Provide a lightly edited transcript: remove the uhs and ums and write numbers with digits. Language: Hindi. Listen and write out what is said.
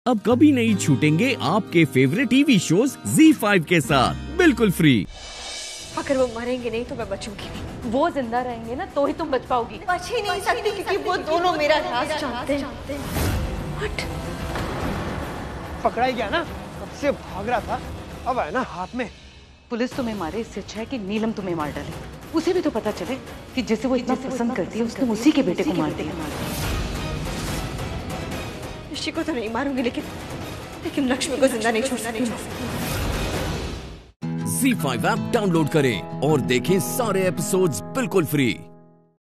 अब कभी नहीं छूटेंगे आपके फेवरेट टीवी शोज ZEE5 के साथ बिल्कुल फ्री। अगर वो मरेंगे नहीं तो मैं बचूंगी नहीं। वो जिंदा रहेंगे ना तो ही तुम बच पाओगी। बच ही नहीं सकती क्योंकि वो दोनों मेरा राज जानते हैं। What? पकड़ा ही गया ना, कब से भाग रहा था, अब आया ना हाथ में। पुलिस तुम्हें मारे इससे अच्छा है कि नीलम तुम्हें मार डाले। उसे भी तो पता चले कि जिसे वो इतना पसंद करती है उसने उसी के बेटे को मार दिया। ऋषि को तो नहीं मारूंगी लेकिन लक्ष्मी को जिंदा नहीं छोड़ सकती। ZEE5 ऐप डाउनलोड करें और देखें सारे एपिसोड्स बिल्कुल फ्री।